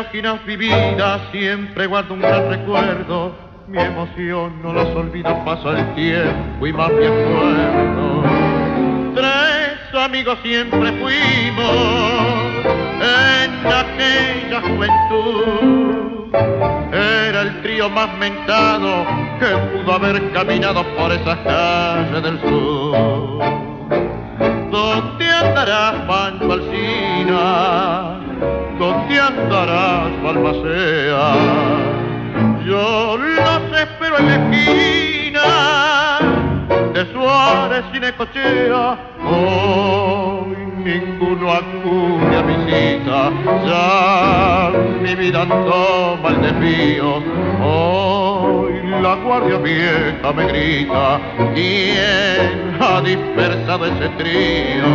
páginas vividas siempre guardo un gran recuerdo. Mi emoción no las olvida, pasa el tiempo y más me acuerdo. Tres amigos siempre fuimos en aquella juventud. Era el trío más mentado que pudo haber caminado por esas calles del sur. ¿Dónde andarás, Pancho Alsina? ¿Dónde andarás, Balmacea? Yo los espero en la esquina de Suárez y Necochea. Hoy ninguno acude a mi cita, ya mi vida toma el desvío. Hoy la guardia vieja me grita, ¿quién ha dispersado ese trío?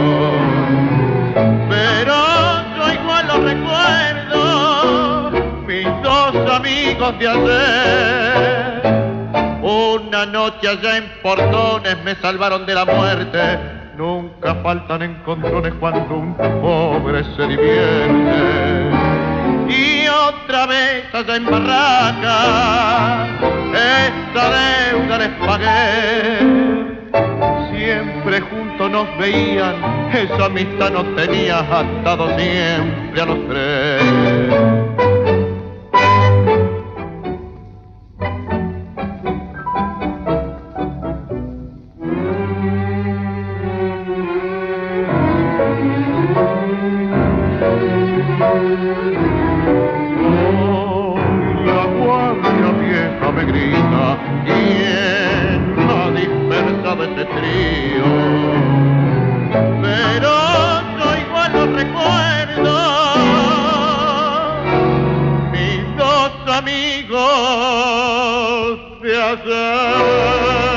Pero yo igual lo recuerdo, mis dos amigos de ayer. Una noche allá en Portones me salvaron de la muerte. Nunca faltan encontrones cuando un pobre se divierte. Y otra vez allá en Barraca, esta deuda les pagué. Siempre juntos nos veían, esa amistad nos tenía atados siempre a los tres. La guardia vieja me grita, ¿quién ha dispersado ese trío? Pero yo igual lo recuerdo, mis dos amigos de ayer.